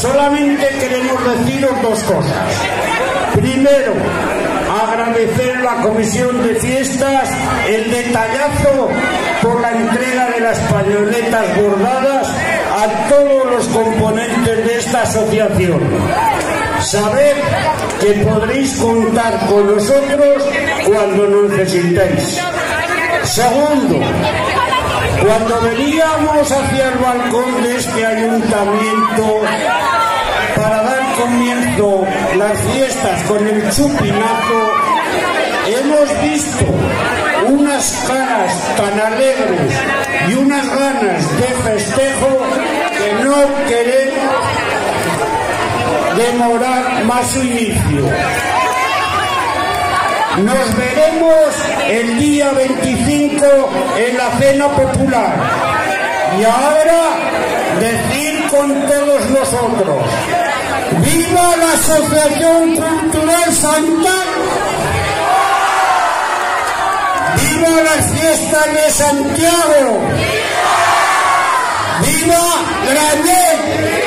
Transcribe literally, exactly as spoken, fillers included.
Solamente queremos deciros dos cosas. Primero, agradecer a la Comisión de Fiestas el detallazo por la entrega de las pañoletas bordadas a todos los componentes de esta asociación. Sabed que podréis contar con nosotros cuando nos necesitéis. Segundo, cuando veníamos hacia el balcón de este ayuntamiento para dar comienzo las fiestas con el chupinazo, hemos visto unas caras tan alegres y unas ganas de festejo que no queremos demorar más su inicio. Nos veremos el día veinticinco en la cena popular. Y ahora decir con todos nosotros: ¡viva la Asociación Cultural Santa! ¡Viva las fiestas de Santiago! ¡Viva Granyet!